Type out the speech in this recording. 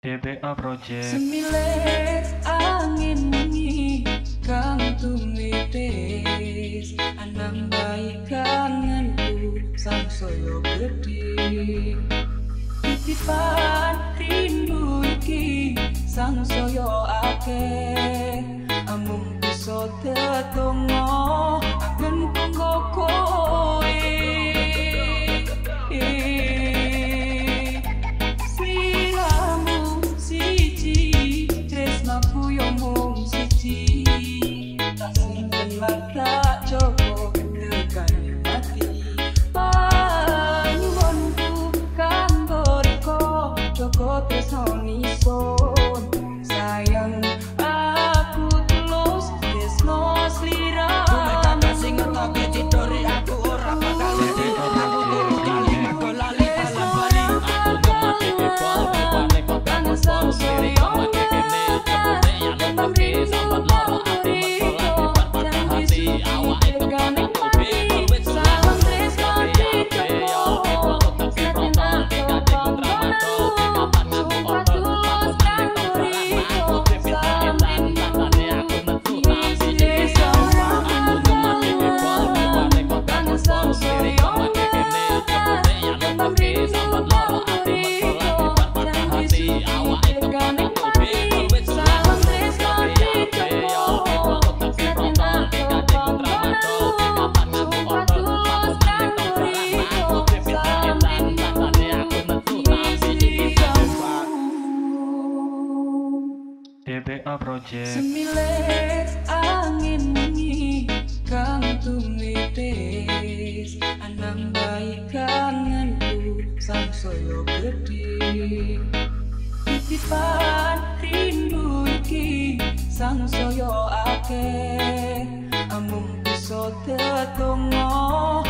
DBA Project. Semile angin wengi kang tumitis, anang bayi kangenku sangsaya gedhe. Titipan rindu iki sangsaya akeh, amung bisa tetunggo agen kanggo kowe. Tak cukup tekan mati panyuwunku kanggo riko Joko tresno sun sayang aku tulus tresno sliramu sing ngetoke cidori aku ora bakal aku tulus kali aku lali dalam bali aku mati kepol balik kota pol siri mati kene cepete yang ngopi sambat loro ati DBA Project. Semile angin wengi kang tumitis, anang bayi kangenku sangsaya gedhe. Titipan rindu iki sangsaya akeh, amung bisa tetunggo